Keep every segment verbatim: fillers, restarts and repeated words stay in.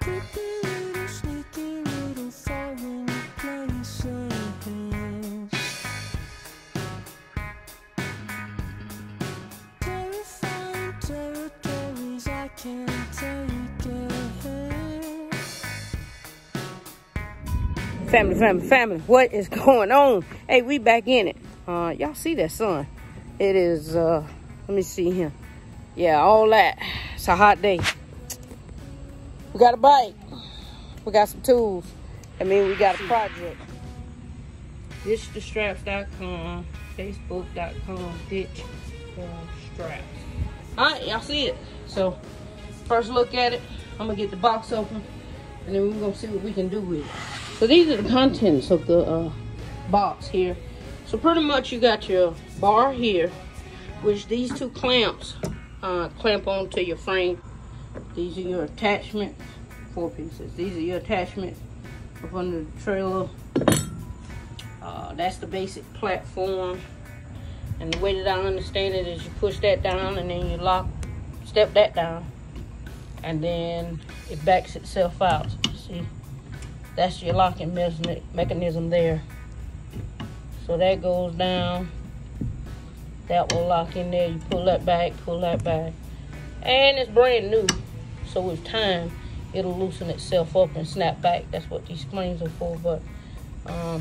Family, family, family, what is going on? Hey, we back in it. Uh, y'all see that sun? It is, uh, let me see here. Yeah, all that. It's a hot day. We got a bike. We got some tools. I mean, we got a project. ditch the straps dot com, facebook dot com, ditch the straps. All right, y'all see it. So, first look at it. I'm gonna get the box open, and then we're gonna see what we can do with it. So these are the contents of the uh, box here. So pretty much you got your bar here, which these two clamps uh, clamp onto your frame. These are your attachments, four pieces. These are your attachments up under the trailer. Uh, that's the basic platform. And the way that I understand it is you push that down and then you lock, step that down. And then it backs itself out. See? That's your locking mechanism there. So that goes down. That will lock in there. You pull that back, pull that back. And it's brand new. So with time, it'll loosen itself up and snap back. That's what these springs are for. But um,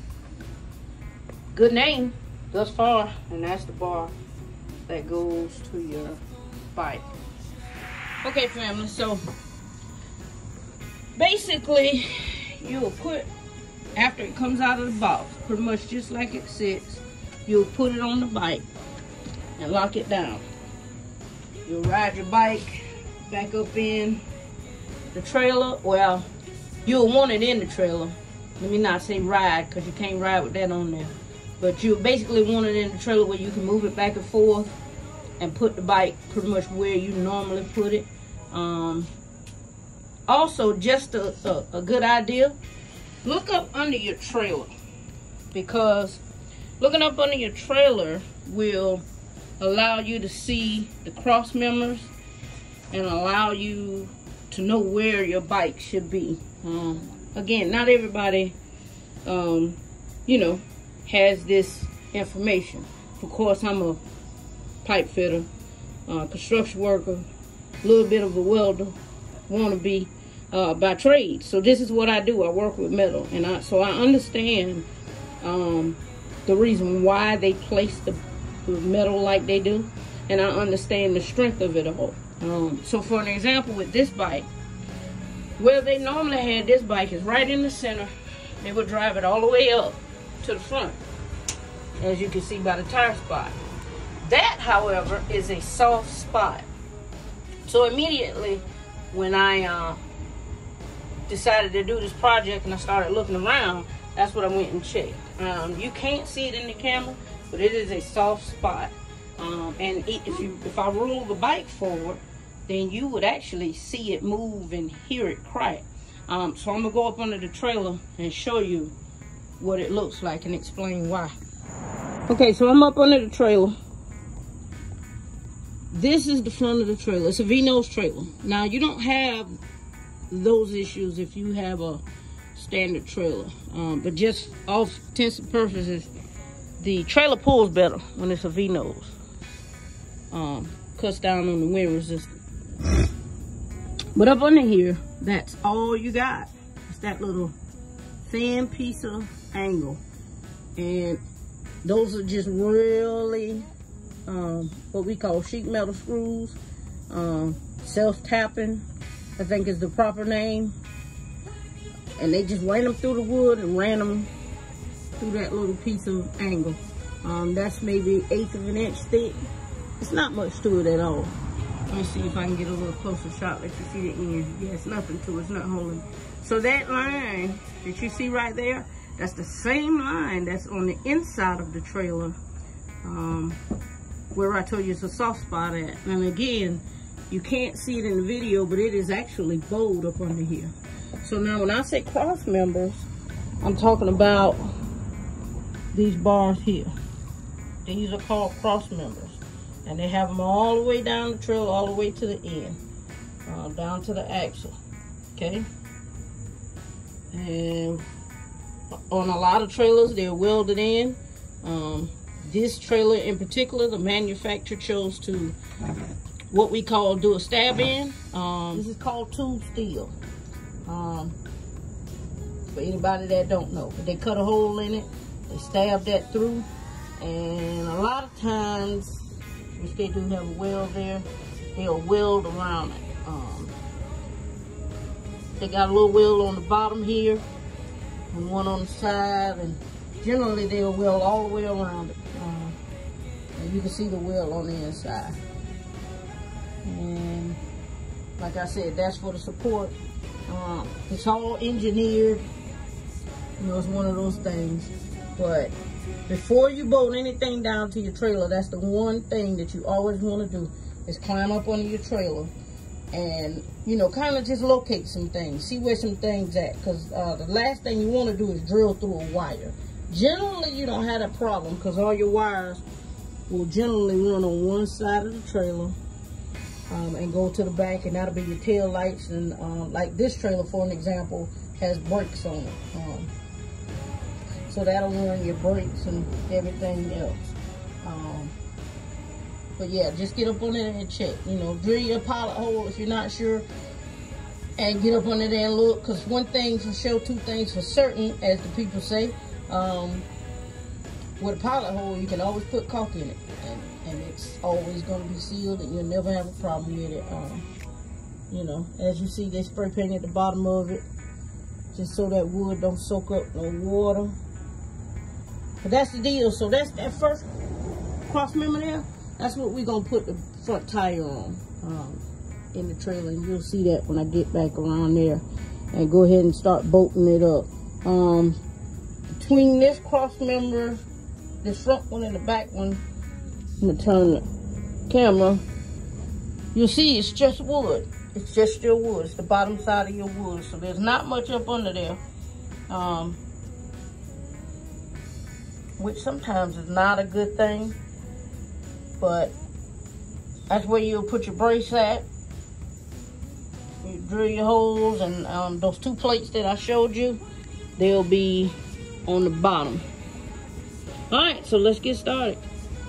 good name thus far. And that's the bar that goes to your bike. Okay, family. So basically, you'll put, after it comes out of the box, pretty much just like it sits, you'll put it on the bike and lock it down. You'll ride your bike back up in the trailer. Well, you'll want it in the trailer. Let me not say ride, because you can't ride with that on there. But you'll basically want it in the trailer where you can move it back and forth and put the bike pretty much where you normally put it. Um, Also, just a, a, a good idea, look up under your trailer, because looking up under your trailer will allow you to see the cross members and allow you to know where your bike should be. Um, again, not everybody, um, you know, has this information. Of course, I'm a pipe fitter, uh, construction worker, a little bit of a welder, wannabe. Uh, by trade. So this is what I do. I work with metal, and I so I understand um, the reason why they place the, the metal like they do, and I understand the strength of it all. Um, so for an example, with this bike, where they normally had this bike is right in the center. They would drive it all the way up to the front, as you can see by the tire spot. That, however, is a soft spot. So immediately when I uh, decided to do this project and I started looking around, that's what I went and checked. Um, you can't see it in the camera, but it is a soft spot. Um, and it, if you if I roll the bike forward, then you would actually see it move and hear it crack. Um, so I'm gonna go up under the trailer and show you what it looks like and explain why. Okay, so I'm up under the trailer. This is the front of the trailer. It's a V-nose trailer. Now, you don't have those issues if you have a standard trailer, um, but just all intents and purposes, the trailer pulls better when it's a V-nose. Um, cuts down on the wind resistance. But up under here, that's all you got. It's that little thin piece of angle, and those are just really um, what we call sheet metal screws, um, self-tapping, I think is the proper name. And they just ran them through the wood and ran them through that little piece of angle. Um, that's maybe eighth of an inch thick. It's not much to it at all. Let me see if I can get a little closer shot. Let you see the end. Yeah, it's nothing to it. It's not holding. So that line that you see right there, that's the same line that's on the inside of the trailer, um, where I told you it's a soft spot at. And again, you can't see it in the video, but it is actually bowed up under here. So now when I say cross members, I'm talking about these bars here. These are called cross members. And they have them all the way down the trailer, all the way to the end, uh, down to the axle. Okay. And on a lot of trailers, they're welded in. Um, this trailer in particular, the manufacturer chose to what we call do a stab in. Um, this is called tube steel. Um, for anybody that don't know, but they cut a hole in it, they stab that through, and a lot of times, which they do have a weld there, they'll weld around it. Um, they got a little weld on the bottom here, and one on the side, and generally they'll weld all the way around it. Um, and you can see the weld on the inside. And like I said, that's for the support. Um, it's all engineered. You know, it's one of those things. But before you bolt anything down to your trailer, that's the one thing that you always want to do is climb up under your trailer and, you know, kind of just locate some things, see where some things at. Because uh, the last thing you want to do is drill through a wire. Generally, you don't have that problem because all your wires will generally run on one side of the trailer. Um, and go to the back, and that'll be your tail lights. And um, like this trailer, for an example, has brakes on it, um, so that'll run your brakes and everything else. Um, but yeah, just get up on there and check. You know, drill your pilot hole if you're not sure, and get up under there and look. Because one thing for sure, two things for certain, as the people say. Um, with a pilot hole, you can always put caulk in it. And, and it's always going to be sealed, and you'll never have a problem with it. Um, you know, as you see, they spray paint at the bottom of it, just so that wood don't soak up no water. But that's the deal. So that's that first cross member there. That's what we're going to put the front tire on um, in the trailer, and you'll see that when I get back around there and go ahead and start bolting it up. Um, between this cross member, this front one and the back one, I'm gonna turn the camera. You'll see it's just wood. It's just your wood. It's the bottom side of your wood. So there's not much up under there. Um, which sometimes is not a good thing. But that's where you'll put your brace at. You drill your holes, and um, those two plates that I showed you, they'll be on the bottom. All right, so let's get started.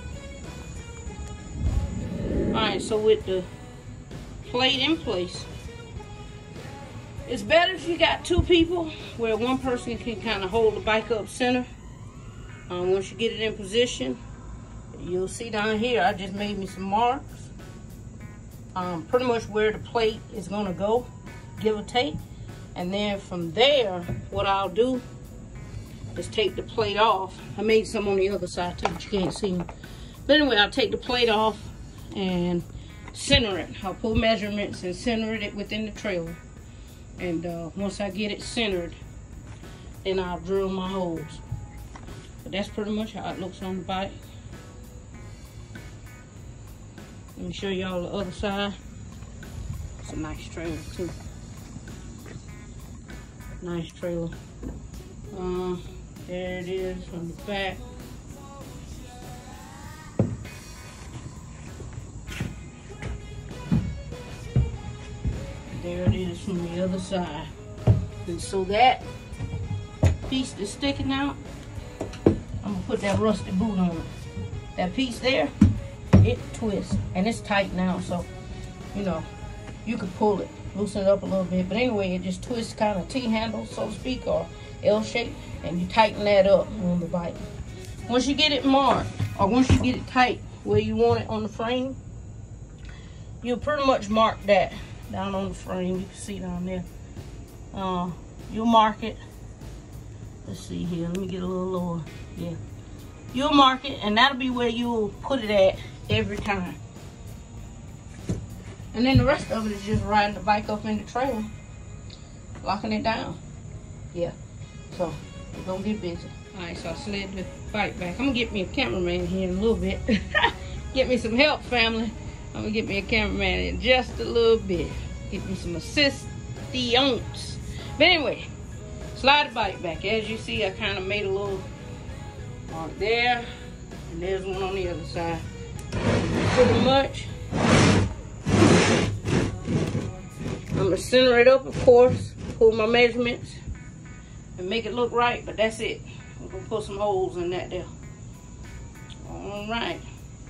Alright, so with the plate in place, it's better if you got two people where one person can kind of hold the bike up center. Um, once you get it in position, you'll see down here, I just made me some marks. Um, pretty much where the plate is going to go, give or take. And then from there, what I'll do is take the plate off. I made some on the other side too, but you can't see them. But anyway, I'll take the plate off and center it. I'll pull measurements and center it within the trailer. And uh, once I get it centered, then I'll drill my holes. But that's pretty much how it looks on the bike. Let me show y'all the other side. It's a nice trailer too. Nice trailer. Uh, there it is from the back. There it is from the other side. And so that piece that's sticking out, I'm gonna put that rusty boot on it. That piece there, it twists, and it's tight now, so you know, you could pull it, loosen it up a little bit. But anyway, it just twists kind of T-handle, so to speak, or L shape, and you tighten that up on the bike. Once you get it marked, or once you get it tight where you want it on the frame, you'll pretty much mark that down on the frame. You can see down there. Uh, you'll mark it. Let's see here. Let me get a little lower. Yeah. You'll mark it, and that'll be where you'll put it at every time. And then the rest of it is just riding the bike up in the trailer, locking it down. Yeah. So we're gonna get busy. All right. So I slid the bike back. I'm gonna get me a cameraman here in a little bit. Get me some help, family. I'm gonna get me a cameraman in just a little bit. Get me some assistance. But anyway, slide the bike back. As you see, I kind of made a little mark there, and there's one on the other side. Pretty much I'm gonna center it up, of course, pull my measurements and make it look right, but that's it. I'm gonna put some holes in that there. All right.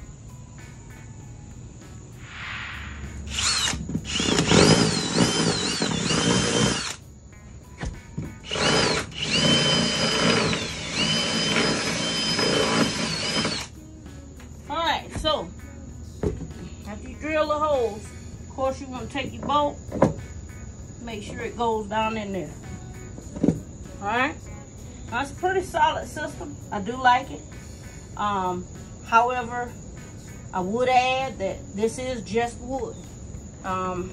All right, so after you drill the holes, of course you want to take your bolt, make sure it goes down in there. All right, now it's a pretty solid system. I do like it. Um, however, I would add that this is just wood. Um,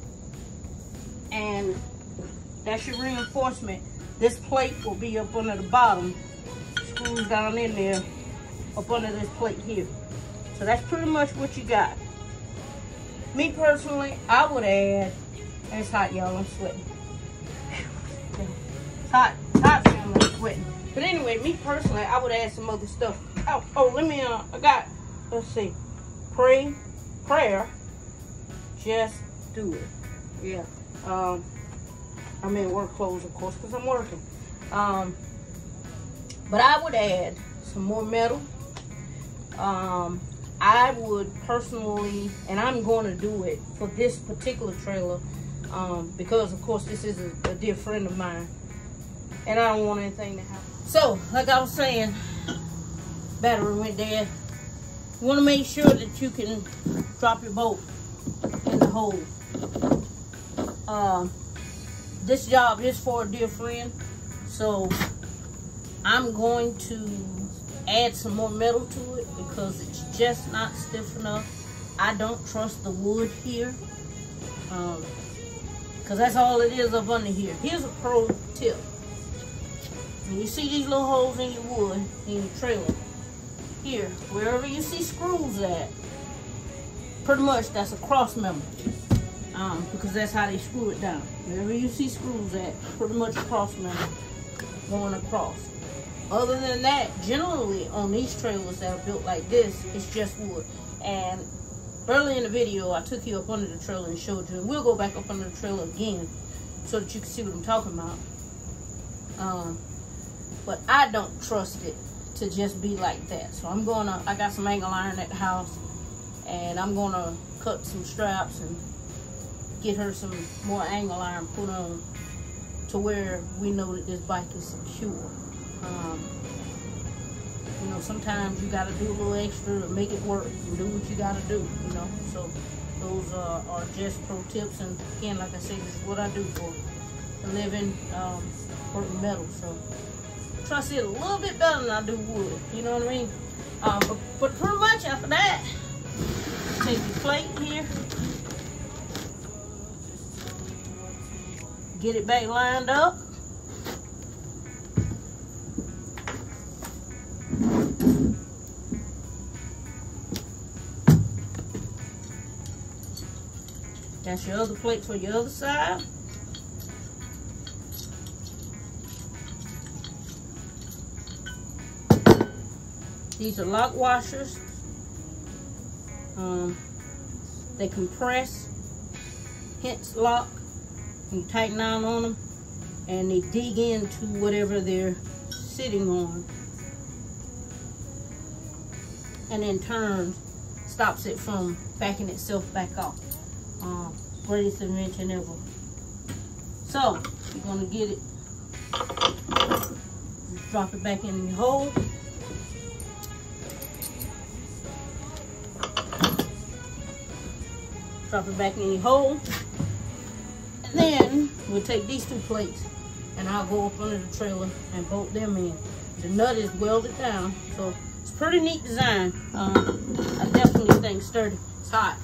and that's your reinforcement. This plate will be up under the bottom, screws down in there, up under this plate here. So that's pretty much what you got. Me personally, I would add, and it's hot, y'all, I'm sweating. It's hot, it's hot, family, I'm sweating. But anyway, me personally, I would add some other stuff. Oh, oh, let me, uh, I got, let's see, pray, prayer, just do it. Yeah, um, I'm in work clothes, of course, because I'm working. Um, but I would add some more metal. Um, I would personally, and I'm going to do it for this particular trailer, um, because, of course, this is a, a dear friend of mine, and I don't want anything to happen. So, like I was saying, battery went dead. You want to make sure that you can drop your bolt in the hole. Uh, this job is for a dear friend, so I'm going to add some more metal to it because it's just not stiff enough. I don't trust the wood here, um, because that's all it is up under here. Here's a pro tip. When you see these little holes in your wood, in your trailer, here, wherever you see screws at, pretty much that's a cross member, um, because that's how they screw it down. Wherever you see screws at, pretty much a cross member going across. Other than that, generally on these trailers that are built like this, it's just wood. And early in the video, I took you up under the trailer and showed you, and we'll go back up under the trailer again so that you can see what I'm talking about. Um, but I don't trust it to just be like that. So I'm gonna, I got some angle iron at the house, and I'm gonna cut some straps and get her some more angle iron put on to where we know that this bike is secure. Um, you know, sometimes you got to do a little extra to make it work and do what you got to do, you know. So those uh, are just pro tips. And again, like I said, this is what I do for a living, um, working metal. So trust it a little bit better than I do wood, you know what I mean? Um, but, but pretty much after that, take your plate here, get it back lined up. That's your other plate for your other side. These are lock washers. Um, they compress, hence lock. You tighten down on them, and they dig into whatever they're sitting on, and in turn stops it from backing itself back off. Um, greatest invention ever. So you're gonna get it, just drop it back in your hole. Drop it back in your hole. And then we'll take these two plates and I'll go up under the trailer and bolt them in. The nut is welded down, so it's a pretty neat design. Um, I definitely think sturdy. It's hot.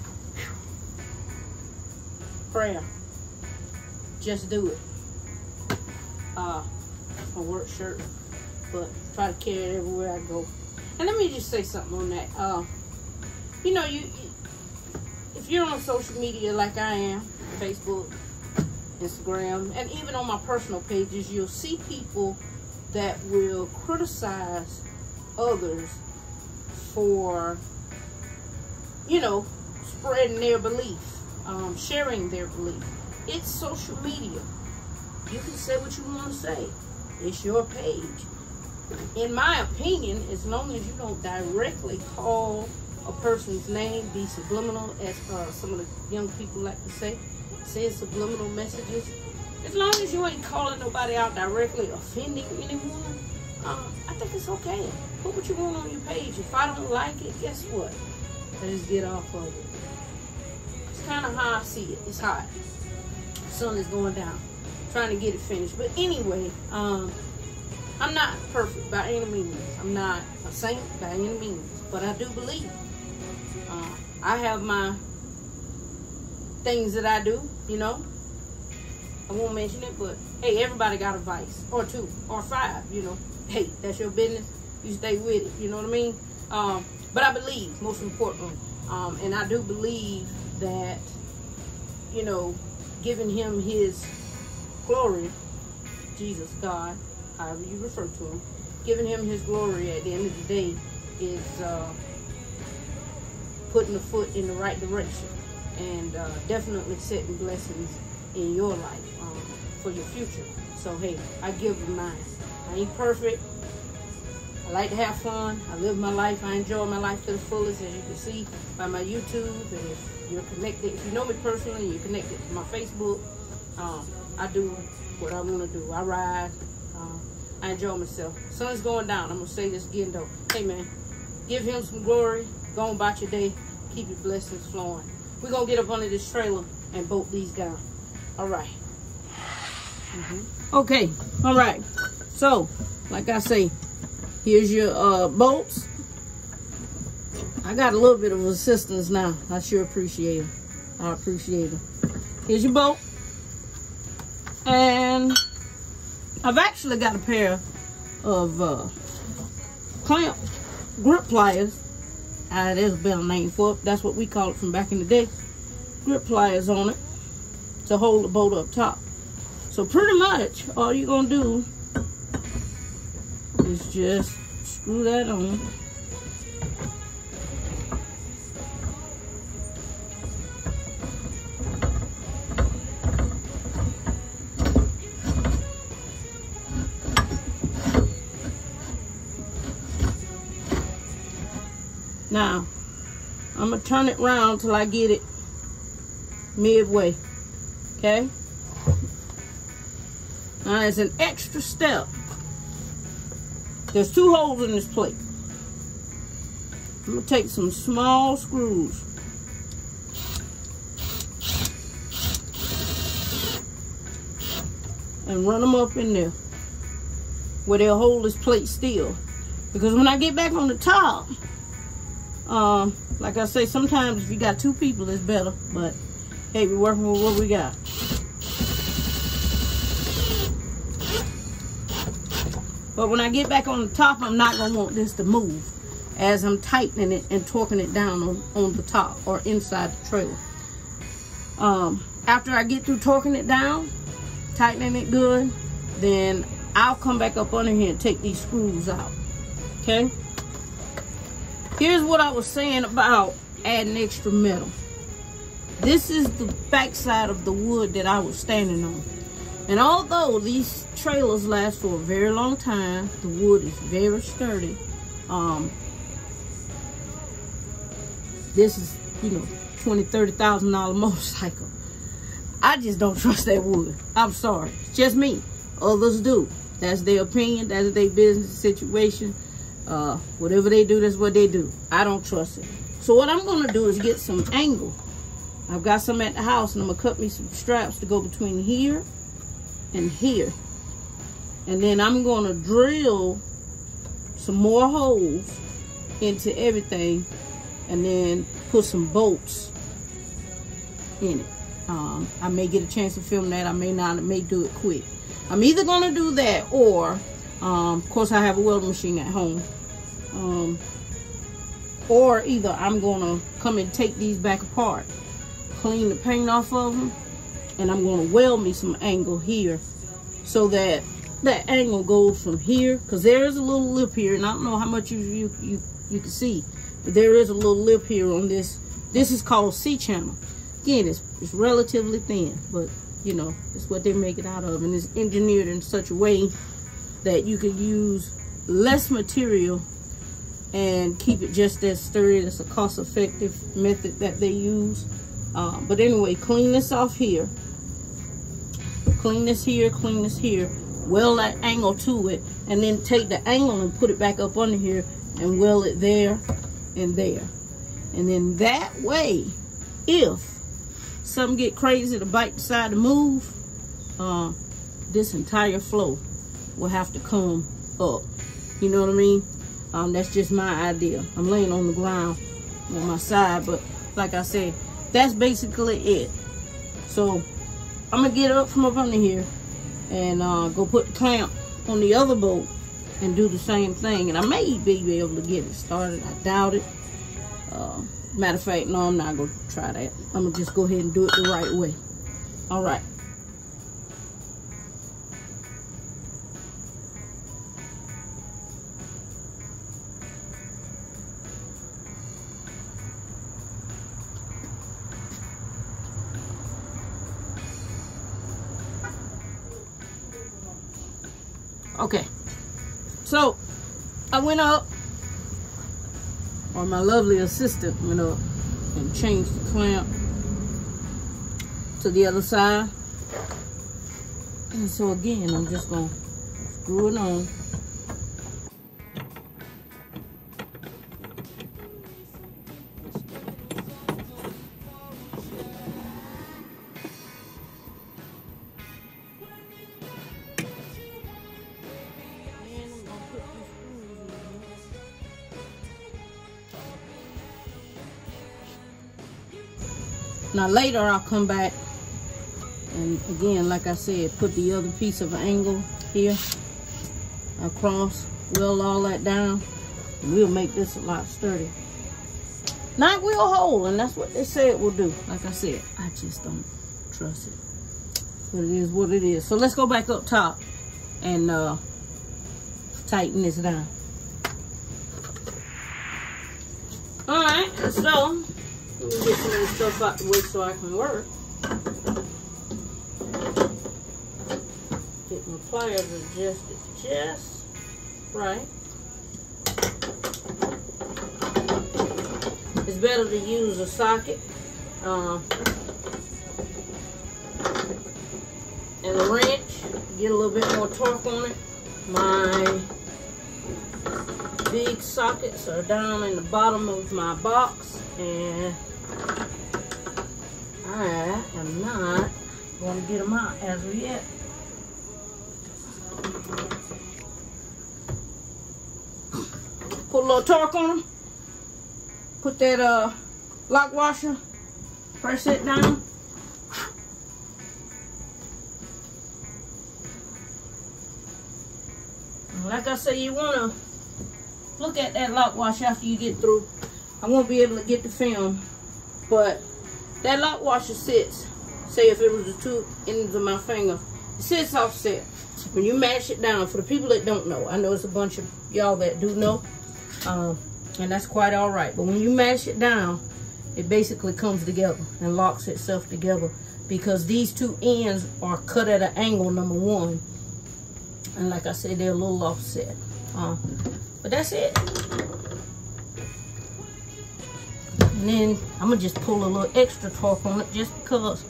Prayer. Just do it. Uh, it's my work shirt, but try to carry it everywhere I go. And let me just say something on that. Uh, you know, you if you're on social media like I am, Facebook, Instagram, and even on my personal pages, you'll see people that will criticize others for, you know, spreading their belief, um, sharing their belief. it's social media. You can say what you want to say. It's your page. In my opinion, as long as you don't directly call a person's name, be subliminal, as uh, some of the young people like to say, send subliminal messages. As long as you ain't calling nobody out directly, offending anyone, um, I think it's okay. Put what you want on your page. If I don't like it, guess what? I just get off of it. It's kind of how I see it. It's hot. The sun is going down. I'm trying to get it finished. But anyway, um, I'm not perfect by any means. I'm not a saint by any means. But I do believe. Uh, I have my things that I do, you know. I won't mention it, but hey, everybody got a vice. Or two, or five, you know. Hey, that's your business. You stay with it, you know what I mean? Um, but I believe, most importantly, um, and I do believe that, you know, giving him his glory, Jesus, God, however you refer to him, giving him his glory at the end of the day is uh, putting the foot in the right direction, and uh, definitely setting blessings in your life um, for your future. So hey, I give him mine. I ain't perfect. I like to have fun. I live my life. I enjoy my life to the fullest, as you can see by my YouTube. And if you're connected, if you know me personally, you're connected to my Facebook. Um, I do what I want to do. I ride. Uh, I enjoy myself. Sun's going down. I'm gonna say this again though. Hey man, give him some glory. Go on about your day. Keep your blessings flowing. We're gonna get up under this trailer and bolt these down. All right. Mm-hmm. Okay. All right. So, like I say, here's your uh, bolts. I got a little bit of assistance now. I sure appreciate it. I appreciate it. Here's your bolt. And I've actually got a pair of uh, clamp grip pliers. Uh, there's been a name for it. That's what we call it from back in the day. Grip pliers on it to hold the bolt up top. So pretty much all you're going to do is just screw that on. Now, I'm going to turn it around till I get it midway. Okay? Now, as an extra step, there's two holes in this plate. I'm going to take some small screws. And run them up in there where they'll hold this plate still. Because when I get back on the top, um, like I say, sometimes if you got two people, it's better. But hey, we're working with what we got. But when I get back on the top, I'm not going to want this to move as I'm tightening it and torquing it down on, on the top or inside the trailer. Um, after I get through torquing it down, tightening it good, then I'll come back up under here and take these screws out. Okay? Here's what I was saying about adding extra metal. This is the backside of the wood that I was standing on. And although these trailers last for a very long time, the wood is very sturdy. Um, this is, you know, twenty, thirty thousand dollar motorcycle. I just don't trust that wood. I'm sorry. It's just me. Others do. That's their opinion. That's their business situation. Uh, whatever they do, that's what they do. I don't trust it. So what I'm going to do is get some angle. I've got some at the house, and I'm going to cut me some straps to go between here and here. And then I'm going to drill some more holes into everything and then put some bolts in it. Um, I may get a chance to film that. I may not. I may do it quick. I'm either going to do that or, um, of course, I have a welding machine at home. Um, or either I'm going to come and take these back apart, clean the paint off of them, and I'm going to weld me some angle here so that that angle goes from here, because there is a little lip here, and I don't know how much you, you, you, you can see, but there is a little lip here on this. This is called C-channel. Again, it's, it's relatively thin, but you know, it's what they make it out of, and it's engineered in such a way that you can use less material and keep it just as sturdy. It's a cost-effective method that they use. Uh, but anyway, clean this off here. Clean this here, clean this here. Weld that angle to it, and then take the angle and put it back up under here and weld it there and there. And then that way, if something get crazy, the bike decide to move, uh, this entire flow will have to come up. You know what I mean? Um, that's just my idea. I'm laying on the ground on my side, but like I said, that's basically it. So I'm gonna get up from up under here and uh, go put the clamp on the other boat and do the same thing. And I may be able to get it started. I doubt it. Uh, matter of fact, no, I'm not gonna try that. I'm gonna just go ahead and do it the right way. All right. Okay, so I went up, or my lovely assistant went up and changed the clamp to the other side. And so again, I'm just gonna screw it on. Now later I'll come back and again, like I said, put the other piece of angle here across, weld all that down, and we'll make this a lot sturdier. Not real whole, and that's what they say it will do. Like I said, I just don't trust it. But it is what it is. So let's go back up top and uh, tighten this down. All right, so let me get some of this stuff out the way so I can work. Get my pliers adjusted just right. It's better to use a socket uh, and a wrench. Get a little bit more torque on it. My big sockets are down in the bottom of my box, and I am not going to get them out as of yet. Put a little torque on them. Put that uh, lock washer, press it down. Like I say, you want to look at that lock washer after you get through. I won't be able to get the film, but that lock washer sits, say if it was the two ends of my finger, it sits offset. When you mash it down, for the people that don't know, I know it's a bunch of y'all that do know, um, and that's quite all right. But when you mash it down, it basically comes together and locks itself together, because these two ends are cut at an angle, number one. And like I said, they're a little offset. Uh, but that's it. And then I'm going to just pull a little extra torque on it just because.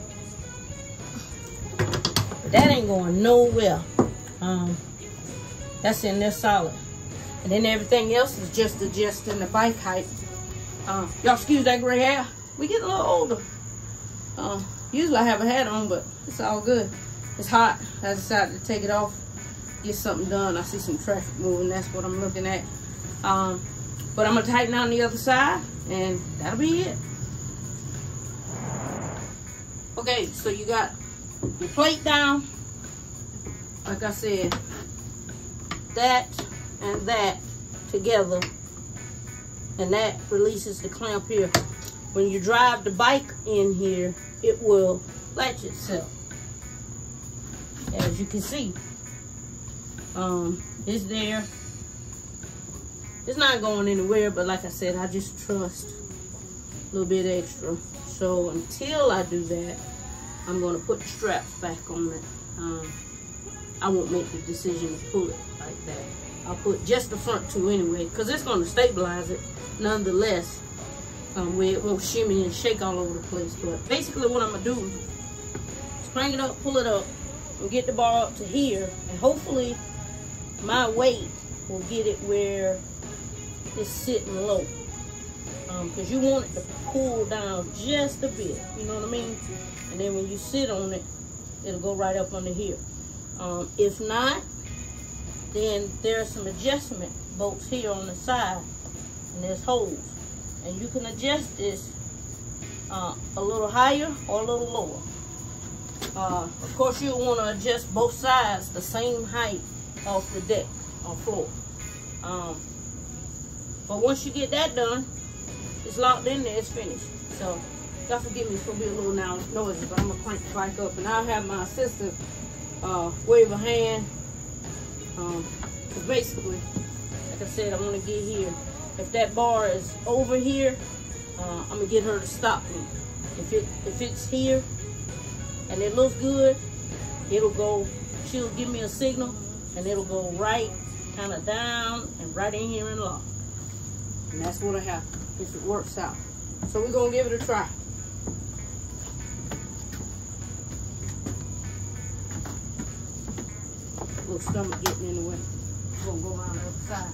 But that ain't going nowhere. Um, that's in there solid. And then everything else is just adjusting the bike height. Uh, Y'all excuse that gray hair. We get a little older. Uh, usually I have a hat on, but it's all good. It's hot. I decided to take it off, get something done. I see some traffic moving. That's what I'm looking at. Um, but I'm going to tighten on the other side, and that'll be it. Okay, so you got your plate down. Like I said, that and that together, and that releases the clamp here. When you drive the bike in here, it will latch itself. As you can see, um, it's there. It's not going anywhere, but like I said, I just trust a little bit extra. So until I do that, I'm going to put the straps back on it. Um, I won't make the decision to pull it like that. I'll put just the front two anyway, because it's going to stabilize it nonetheless, um, where it won't shimmy and shake all over the place. But basically what I'm going to do is crank it up, pull it up, and get the bar up to here, and hopefully my weight will get it where it's sitting low. Because um, you want it to pull down just a bit, you know what I mean? And then when you sit on it, it'll go right up under here. Um, if not, then there's some adjustment bolts here on the side, and there's holes. And you can adjust this uh, a little higher or a little lower. Uh, of course, you'll want to adjust both sides the same height off the deck or floor. Um, but once you get that done, it's locked in there, it's finished. So, y'all forgive me, it's going to be a little now noisy, but I'm going to crank the bike up. And I'll have my assistant uh, wave a hand. Um, cause basically, like I said, I want to get here. If that bar is over here, uh, I'm going to get her to stop me. If, it, if it's here and it looks good, it'll go, she'll give me a signal, and it'll go right kind of down and right in here and lock. And that's what'll happen if it works out. So we're gonna give it a try. Little stomach getting in the way. We're gonna go around the other side.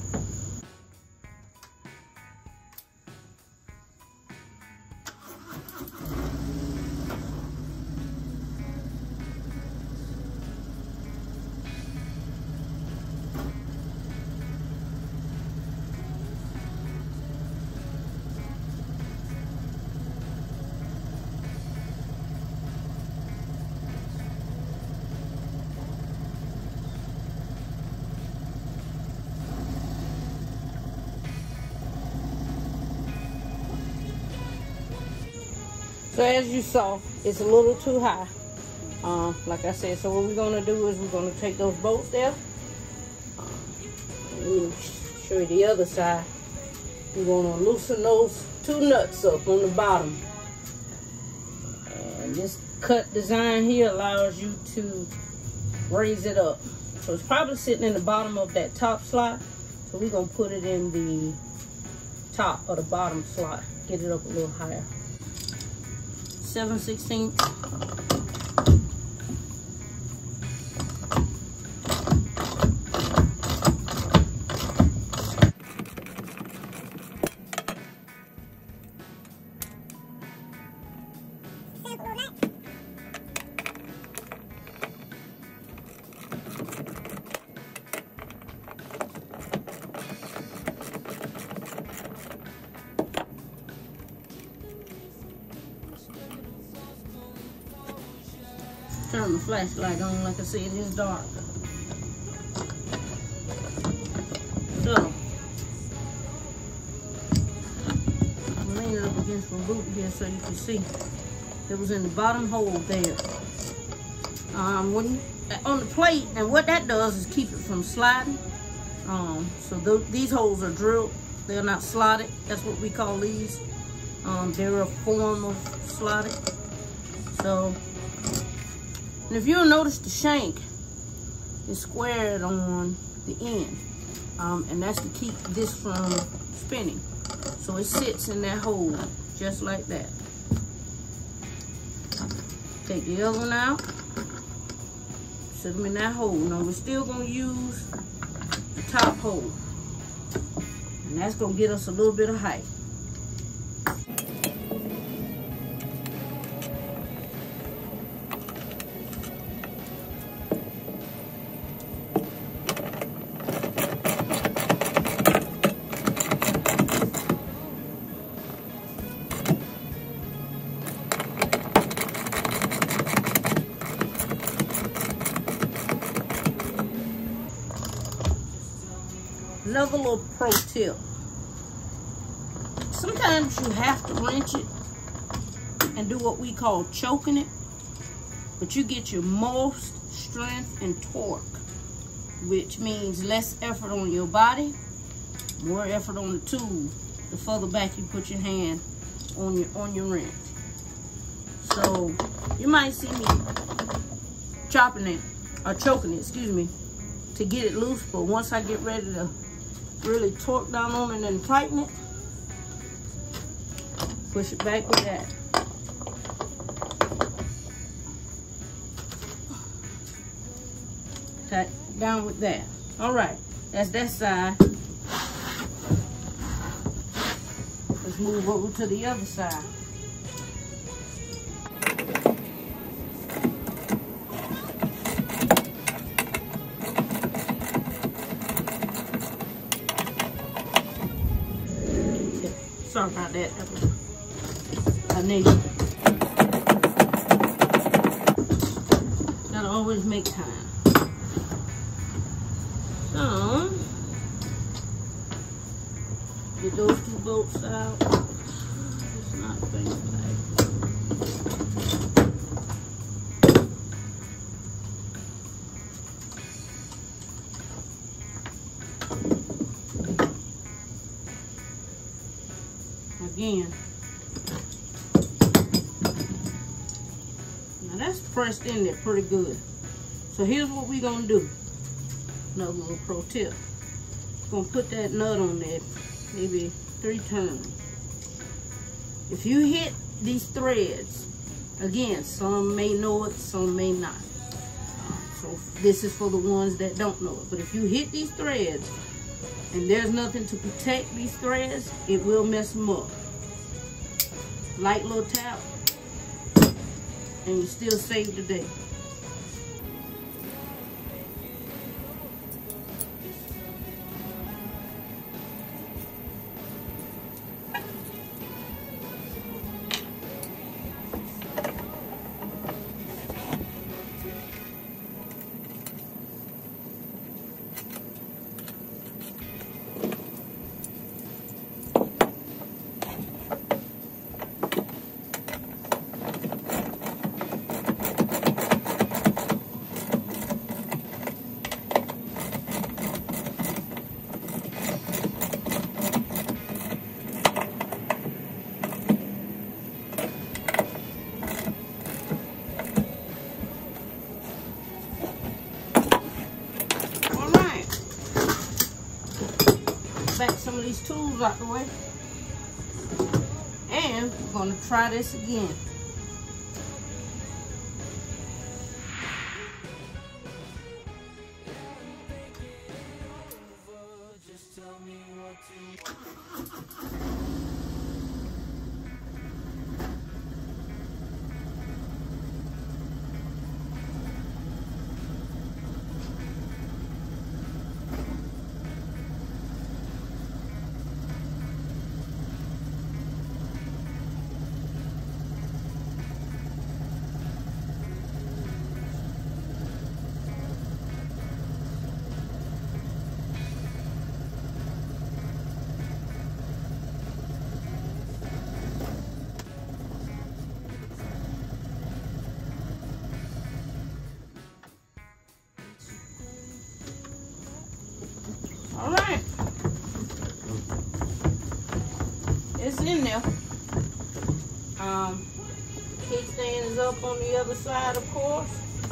So as you saw, it's a little too high. Uh, like I said, so what we're gonna do is we're gonna take those bolts there. Uh, let me show you the other side. We're gonna loosen those two nuts up on the bottom. And this cut design here allows you to raise it up. So it's probably sitting in the bottom of that top slot. So we're gonna put it in the top of the bottom slot. Get it up a little higher. seven sixteenths. Turn the flashlight on, like I said, it's dark. So, I'm leaning up against my boot here so you can see. It was in the bottom hole there. Um, when you, on the plate, and what that does is keep it from sliding. Um, so th these holes are drilled. They're not slotted. That's what we call these. Um, they're a form of slotted. So, and if you'll notice, the shank is squared on the end. Um, and that's to keep this from spinning. So it sits in that hole, just like that. Take the other one out. Set them in that hole. Now we're still gonna use the top hole. And that's gonna get us a little bit of height. Another little pro tip. Sometimes you have to wrench it and do what we call choking it, but you get your most strength and torque, which means less effort on your body, more effort on the tool, the further back you put your hand on your on your wrench. So you might see me chopping it or choking it, excuse me, to get it loose. But once I get ready to really torque down on it and tighten it, push it back with that. Tight down with that. All right, that's that side. Let's move over to the other side. Sorry about that. That was a neighbor. Gotta always make time. So, get those two bolts out. It's not very tight. Again. Now that's pressed in there pretty good. So here's what we're gonna do. Another little pro tip. Gonna put that nut on there, maybe three turns. If you hit these threads, again, some may know it, some may not. Um, so this is for the ones that don't know it. But if you hit these threads and there's nothing to protect these threads, it will mess them up. Light little tap, and you still save the day. Back some of these tools out the way, and we're going to try this again. All right, it's in there. Um, kickstand is up on the other side, of course.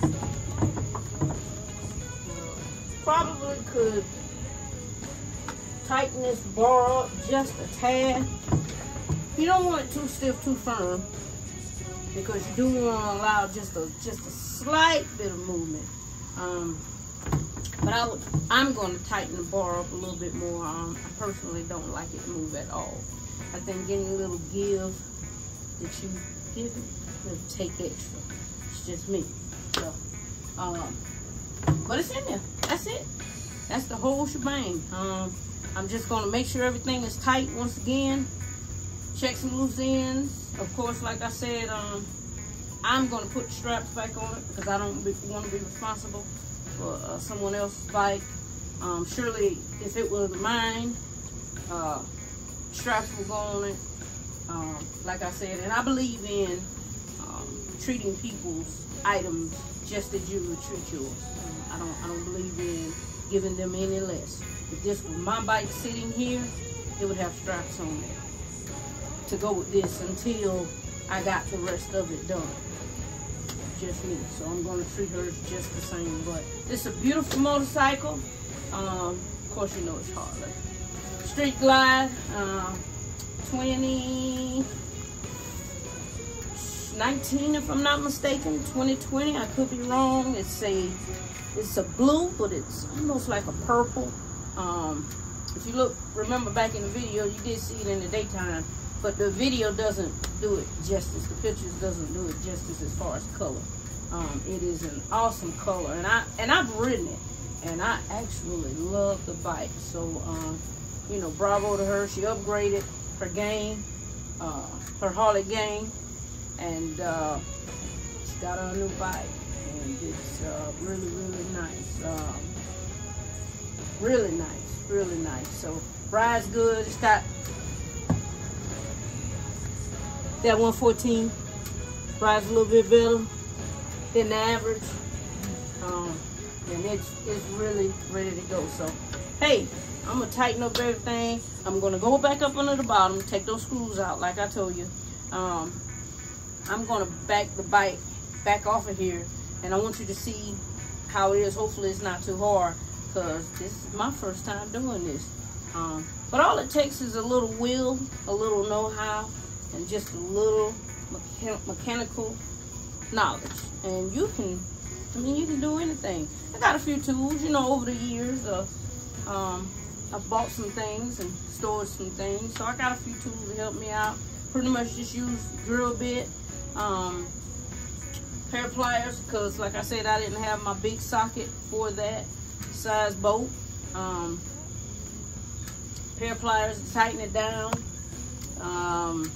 Probably could tighten this bar up just a tad. You don't want it too stiff, too firm, because you do want to allow just a just a slight bit of movement. Um, But I would, I'm going to tighten the bar up a little bit more. Um, I personally don't like it to move at all. I think any little give that you give it will take extra. It's just me. So, um, but it's in there. That's it. That's the whole shebang. Um, I'm just going to make sure everything is tight once again. Check some loose ends. Of course, like I said, um, I'm going to put the straps back on it because I don't want to be responsible for uh, someone else's bike. Um, surely, if it was mine, uh, straps will go on it. Um, like I said, and I believe in um, treating people's items just as you would treat yours. Um, I don't, I don't believe in giving them any less. If this was my bike sitting here, it would have straps on it to go with this until I got the rest of it done. Just me. So I'm going to treat hers just the same. But it's a beautiful motorcycle. Um, of course, you know it's Harley. Street Glide, uh, twenty nineteen, if I'm not mistaken, twenty twenty. I could be wrong. It's a it's a blue, but it's almost like a purple. Um, if you look, remember back in the video, you did see it in the daytime, but the video doesn't do it justice. The pictures doesn't do it justice as far as color. Um, it is an awesome color, and I and I've ridden it, and I actually love the bike. So, um, you know, bravo to her. She upgraded her game, uh, her Harley game, and uh, she got her a new bike, and it's uh, really, really nice. Um, really nice, really nice. So, ride's good. It's got that one fourteen. Rides a little bit better than the average, um, and it's it's really ready to go. So, hey, I'm gonna tighten up everything. I'm gonna go back up under the bottom, take those screws out, like I told you. Um, I'm gonna back the bike back off of here, and I want you to see how it is. Hopefully, it's not too hard, because this is my first time doing this. Um, but all it takes is a little will, a little know-how, and just a little mechan mechanical knowledge, and you can, I mean, you can do anything. I got a few tools, you know, over the years. Uh, um, I've bought some things and stored some things, so I got a few tools to help me out. Pretty much just use drill bit, um, pair of pliers, because like I said, I didn't have my big socket for that size bolt. Um, pair of pliers to tighten it down. Um,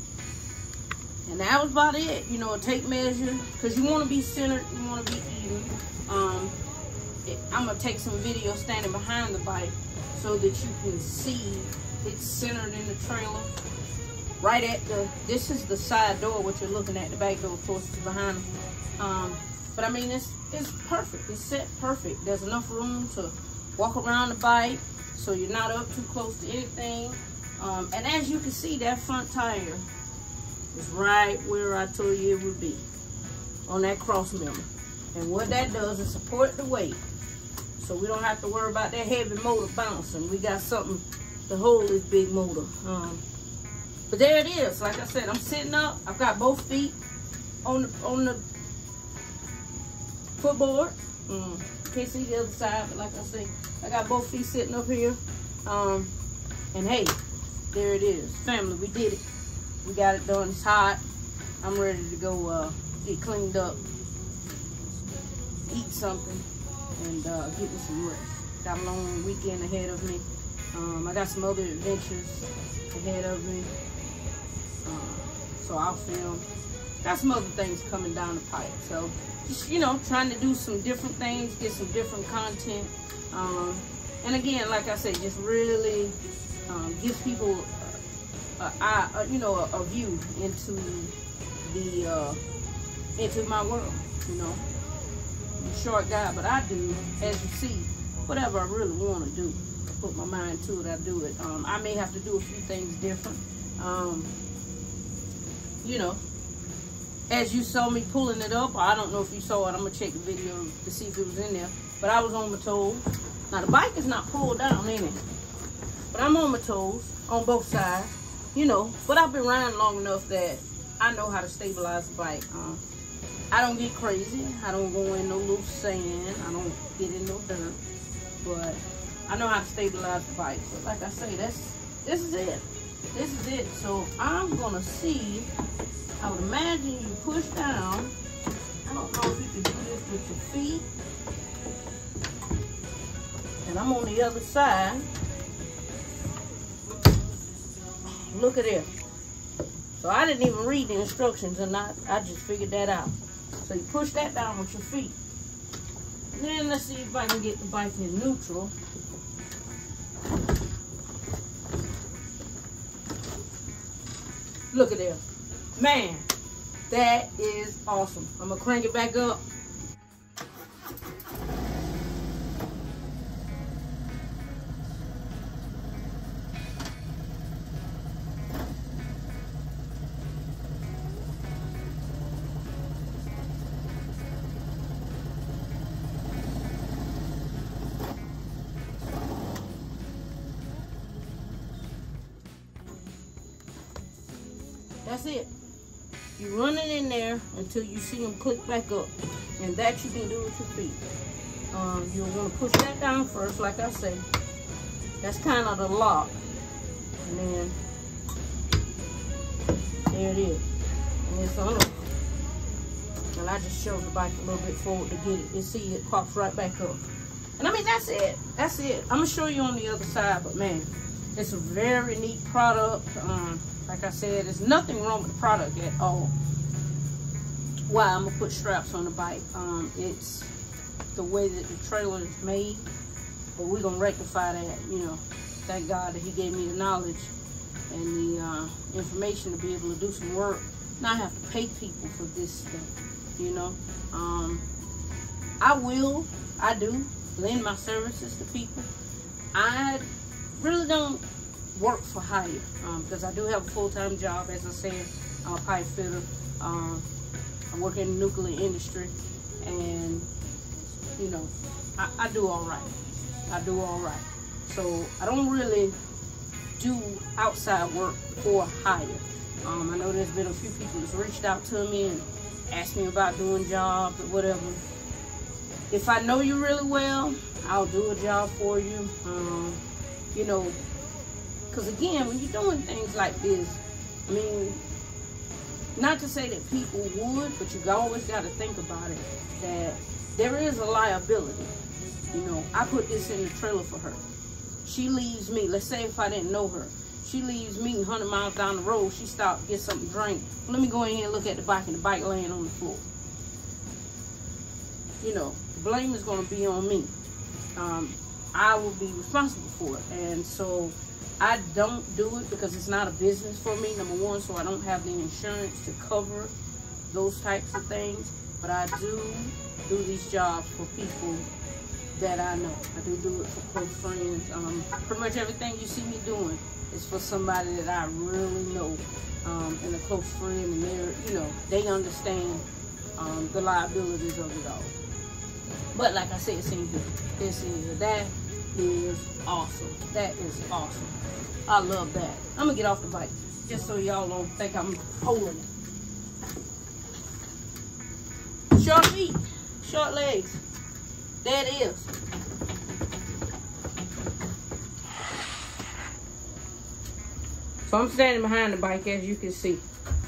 And that was about it. You know, a tape measure, because you want to be centered, you want to be even. Um, it, I'm going to take some video standing behind the bike so that you can see it's centered in the trailer. Right at the, this is the side door, what you're looking at. The back door, of course, is behind. Um, but I mean, it's, it's perfect. It's set perfect. There's enough room to walk around the bike so you're not up too close to anything. Um, and as you can see, that front tire is right where I told you it would be, on that cross member. And what that does is support the weight, so we don't have to worry about that heavy motor bouncing. We got something to hold this big motor. Um, but there it is. Like I said, I'm sitting up. I've got both feet on the on the footboard. Um, can't see the other side, but like I said, I got both feet sitting up here. Um, and hey, there it is, family. We did it. We got it done. It's hot. I'm ready to go uh, get cleaned up, eat something, and uh, get me some rest. Got a long weekend ahead of me. Um, I got some other adventures ahead of me. Uh, so I'll film. Got some other things coming down the pipe. So just, you know, trying to do some different things, get some different content. Um, and again, like I said, just really um, gives people Uh, I, uh, you know, a, a view into the uh, into my world. You know, I'm a short guy, but I do, as you see, whatever I really want to do. Put my mind to it, I do it. Um, I may have to do a few things different. Um, you know, as you saw me pulling it up, I don't know if you saw it. I'm gonna check the video to see if it was in there. But I was on my toes. Now the bike is not pulled down in it, but I'm on my toes on both sides. You know, but I've been riding long enough that I know how to stabilize the bike. Um, I don't get crazy. I don't go in no loose sand. I don't get in no dirt. But I know how to stabilize the bike. But like I say, that's this is it. This is it. So I'm gonna see. I would imagine you push down. I don't know if you can do this with your feet. And I'm on the other side. Look at it. So I didn't even read the instructions, and I, I just figured that out. So you push that down with your feet. And then let's see if I can get the bike in neutral. Look at there. Man, that is awesome. I'm gonna crank it back up. That's it. You run it in there until you see them click back up. And that you can do with your feet. Um, you'll want to push that down first, like I say. That's kind of the lock. And then, there it is. And it's on. And I just shove the bike a little bit forward to get it. You see it pops right back up. And I mean, that's it. That's it. I'm going to show you on the other side, but man, it's a very neat product. Um, like I said, there's nothing wrong with the product at all. Why I'm going to put straps on the bike. Um, it's the way that the trailer is made. But we're going to rectify that, you know. Thank God that he gave me the knowledge and the uh, information to be able to do some work. Not have to pay people for this stuff, you know. Um, I will, I do, lend my services to people. I really don't work for hire um, because I do have a full-time job, as I said. I'm a pipe fitter. Um, I work in the nuclear industry, and you know, I, I do all right. I do all right. So I don't really do outside work for hire. Um, I know there's been a few people that's reached out to me and asked me about doing jobs or whatever. If I know you really well, I'll do a job for you. Um, you know, because again, when you're doing things like this, I mean, not to say that people would, but you always got to think about it, that there is a liability. You know, I put this in the trailer for her. She leaves me, let's say if I didn't know her, she leaves me one hundred miles down the road, she stopped, get something to drink. Let me go in here and look at the bike, and the bike laying on the floor. You know, the blame is going to be on me. Um, I will be responsible for it. And so I don't do it because it's not a business for me, number one, so I don't have the insurance to cover those types of things. But I do do these jobs for people that I know. I do do it for close friends. Um, pretty much everything you see me doing is for somebody that I really know, um, and a close friend, and they're, you know, they understand um, the liabilities of it all. But like I said, see, this is, that is awesome. That is awesome. I love that. I'm gonna get off the bike just so y'all don't think I'm holding it. Short feet, short legs. There it is. So I'm standing behind the bike, as you can see.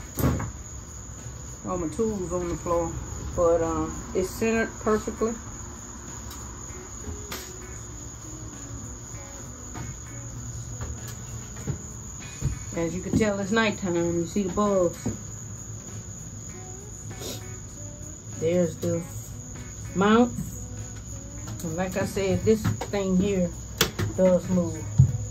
All my tools on the floor, but um, it's centered perfectly. As you can tell, it's nighttime. You see the bugs. There's the mount. And like I said, this thing here does move.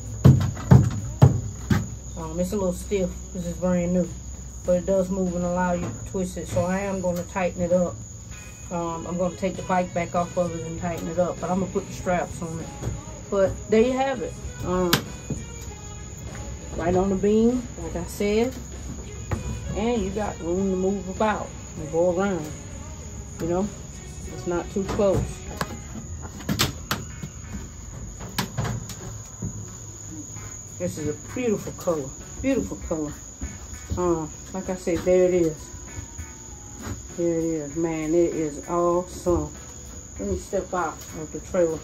Um, it's a little stiff. This is brand new. But it does move and allow you to twist it. So I am going to tighten it up. Um, I'm going to take the bike back off of it and tighten it up. But I'm going to put the straps on it. But there you have it. Um, right on the beam, like I said. And you got room to move about and go around. You know, it's not too close. This is a beautiful color, beautiful color. Um, like I said, there it is. There it is, man. It is awesome. Let me step out of the trailer.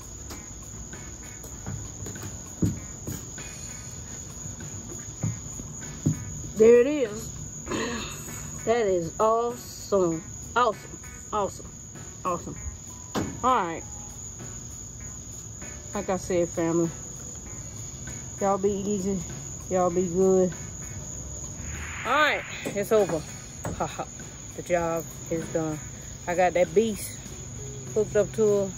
There it is. That is awesome, awesome, awesome, awesome. All right. Like I said, family. Y'all be easy. Y'all be good. Alright, it's over. Haha. The job is done. I got that beast hooked up to her.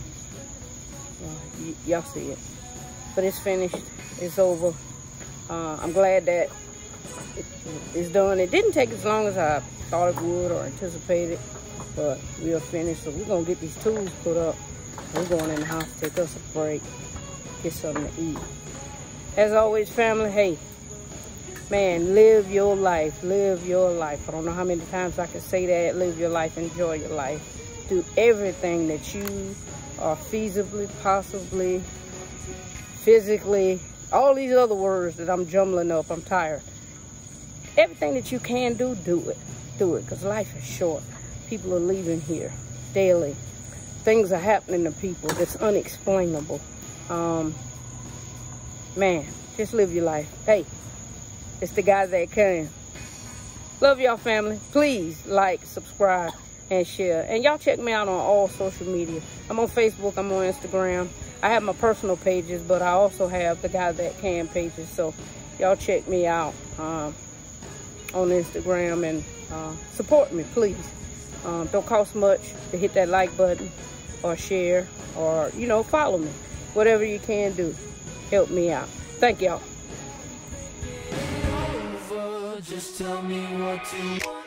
Y'all see it. But it's finished. It's over. Uh, I'm glad that it, it's done. It didn't take as long as I thought it would or anticipated. But we are finished. So we're going to get these tools put up. We're going in the house to take us a break. Get something to eat. As always, family, hey, man, live your life. Live your life. I don't know how many times I can say that. Live your life. Enjoy your life. Do everything that you are feasibly, possibly, physically, all these other words that I'm jumbling up. I'm tired. everything that you can do, do it. Do it, because life is short. People are leaving here daily. Things are happening to people that's unexplainable. Um, man, just live your life. Hey, it's the guy that can. Love y'all, family. Please like, subscribe, and share. And y'all check me out on all social media. I'm on Facebook. I'm on Instagram. I have my personal pages, but I also have the Guy That Can pages. So y'all check me out um, on Instagram and uh, support me, please. Um, don't cost much to hit that like button or share or, you know, follow me. Whatever you can do, help me out. Thank y'all. Just tell me what to